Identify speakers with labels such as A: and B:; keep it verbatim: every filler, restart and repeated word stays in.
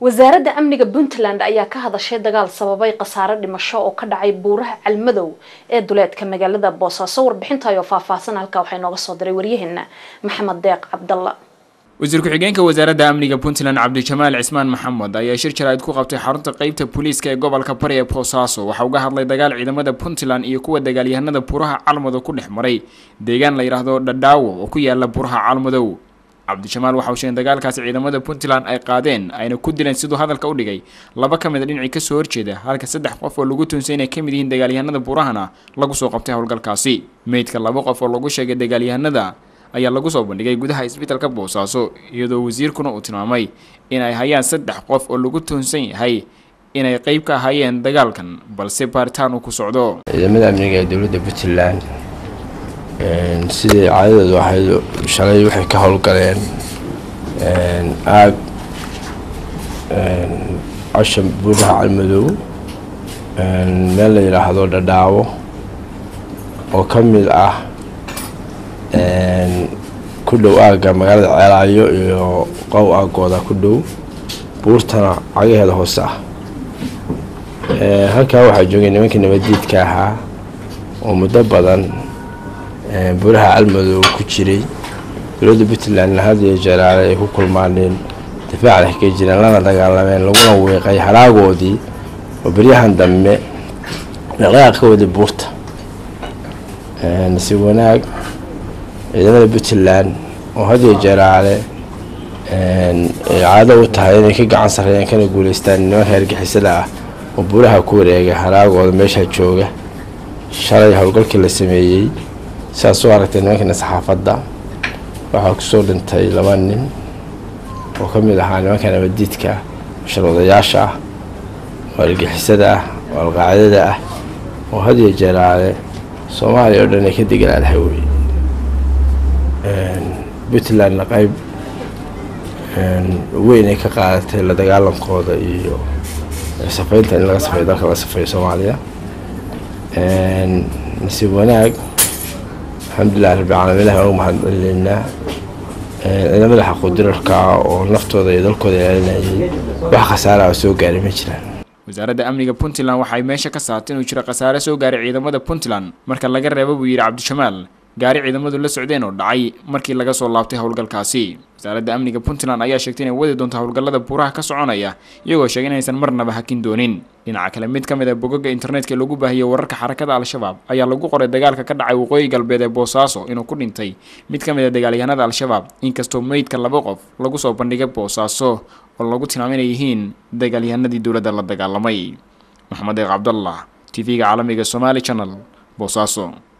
A: wasaaradda amniga Puntland ayaa ka hadashay dagaal sababay qasaare dhimasho oo ka dhacay buuraha Calmadow ee duleedka magaalada Boosaaso. Warbixinta ayaa faahfaahsan halka waxay nooga soo diray waryaheena Maxamed Deeq Cabdalla.
B: wasiir ku-xigeenka wasaaradda amniga Puntland Cabdijamaal Cismaan Maxamed ayaa shir jaraa'id ku qabtay xarunta qaybta booliiska ee gobolka Bari ee Boosaaso. Waxa uu ka hadlay dagaal ciidamada Puntland iyo kuwa dagaalyahanada buuraha Calmadow ku dhex maray deegaan la yiraahdo Dhadhaawo oo ku yaala buuraha Calmadow. Cabdijamaal waxa uu sheegay dagaalkaas ciidamada Puntland ay qaadeen ayna ku dileen sidoo hadalka u dhigay laba ka mid ah dhinacii ka soo horjeeda halka saddex qof oo lagu tuunsay inay ka mid yihiin dagaalyahanada buurahana lagu soo qabtay howlgalkaasi. Meydka laba qof oo lagu sheegay dagaalyahanada ayaa lagu soo bandhigay gudaha isbitaalka Boosaaso iyadoo wasiirkuna uu tilmaamay in ay hayaan saddex qof oo lagu tuunsan yahay inay qayb ka hayeen dagaalkan balse baaritaan uu ku socdo.
C: ciidamada amniga ee dawladda Puntland een sidii caadadu waxay shalay waxay ka howlgaleen een aag een cashan buuraha Calmadow een meel la yiraahdo Dhadhaawo oo ka mid ah een ku dhow aaga magaalada Ceelaayo iyo qow aagooda ku dhow buurtana cagaheeda hoose ah. ee halka waxa joogay nimankii nabadiidka ahaa oo muddo badan ee buuraha Calmadow ku jiray dawladda Puntland hadiye jaraale ay ku kulmaaneen difaac ka jireen lana dagaalameen laguna weeqay haraagoodii oo bariyahan dambe dhaqaaqoodii buurta ee si wanaag ciidamada Puntland oo hadiye jaraale een caado u tahay inay ka gacan sareeyaan kana guuleystaan nimanka hargixisada ah oo buuraha ku wareegay haraagooda meesha jooga. shalay howlgalkii la sameeyay saas oo aragtay nimanka saxaafadda waxa ku soo dhintay laba nin oo ka mid ahaa nimanka nabadiidka sharoodayaasha hargixisada ah oo qaacadada ah oo hadiye jaraale Soomaaliya oo dhan ay ka digalaadahay way een Puntland qayb een weyn ay ka qaadatay la dagaalankooda iyo safaynta in laga safay dalka la safay Soomaaliya een si wanaag alxamdulillaah rabbil caalamiin oo mahadcelina ee ciidamada xaqoodirka oo naftooda iyo dalkooda ilaalinayay wax khasaare ah soo gaaray ma jiraan.
B: wasaaradda amniga Puntland waxay meesha ka saartay inuu jiro khasaare soo gaaray ciidamada Puntland marka laga reebo buu yiri Cabdijamaal gaari ciidamadu la socdeen oo dhacay markii laga soo laabtay howlgalkaasi. wasaaradda amniga Puntland ayaa sheegtay inay wadi doonto howlgallada buuraha ka soconaya iyagoo sheegay inaysan marnaba hakin doonin. dhinaca kale mid ka mid ah bogagga internetka lagu baahiyo wararka xarakada Al-Shabaab ayaa lagu qoray dagaalka ka dhacay waqooyi galbeed ee Boosaaso inuu ku dhintay mid ka mid ah dagaalyahanada Al-Shabaab inkastoo meydka laba qof lagu soo bandhigay Boosaaso oo lagu tilmaamay inay yihiin dagaalyahanadii dawladda la dagaalamay. Maxamed Deeq Cabdalla T V-ga caalamiga Somali Channel Boosaaso.